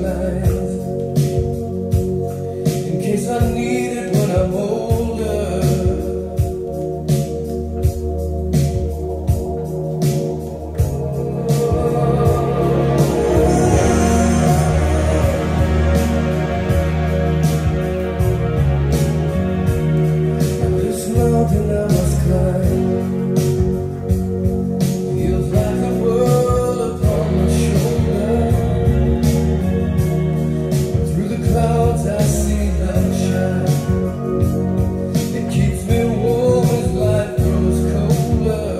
lines in case I need it when I'm older. Now this mountain I must climb feels like the world upon my shoulder. Through the clouds I see love shine. It keeps me warm as life grows colder.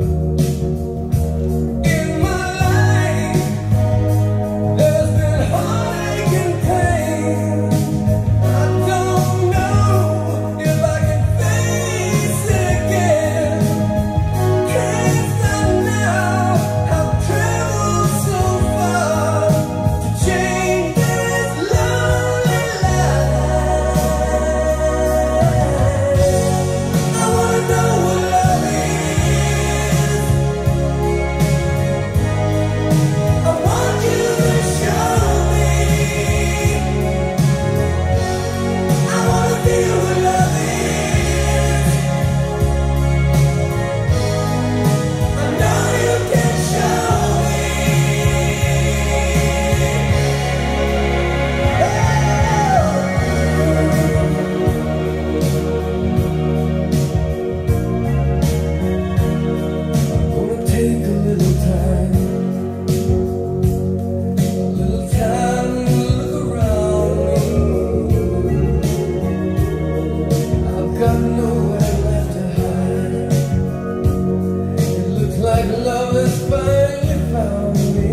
In my life there's been heartache and pain. I don't know if I can face it again. Can't stop now, I've traveled so far to change this lonely life. I wanna know what love is. I want you to show me. I wanna feel what love is. I know you can show me. I'm gonna take a little time to look around me. I've got nowhere left to hide. It looks like love has finally found me.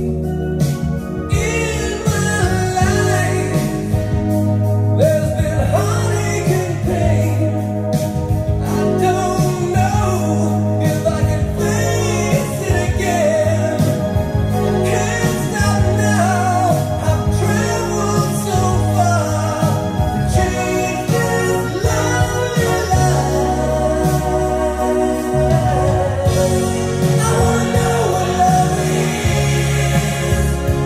In my life there's been heartache and pain. I don't know if I can face it again. I can't stop now, I've traveled so far to change this lonely life. I wanna know what love is.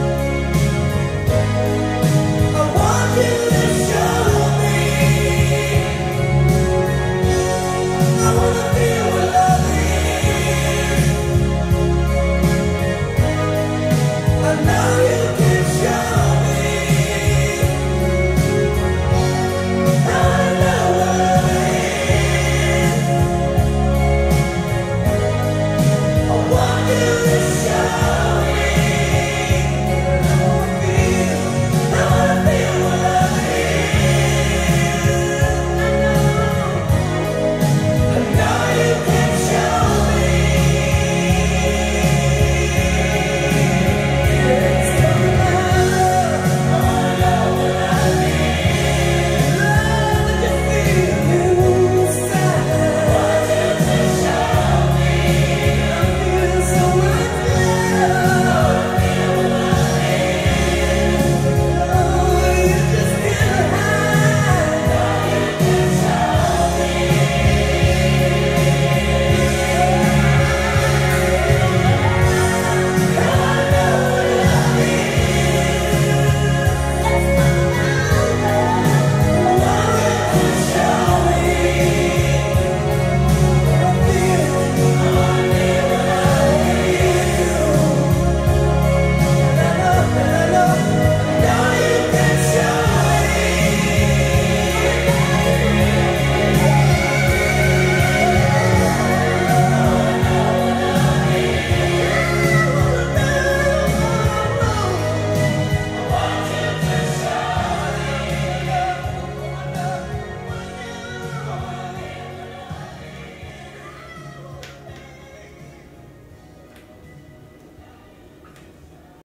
I want you to show me. I wanna feel what love is. I know you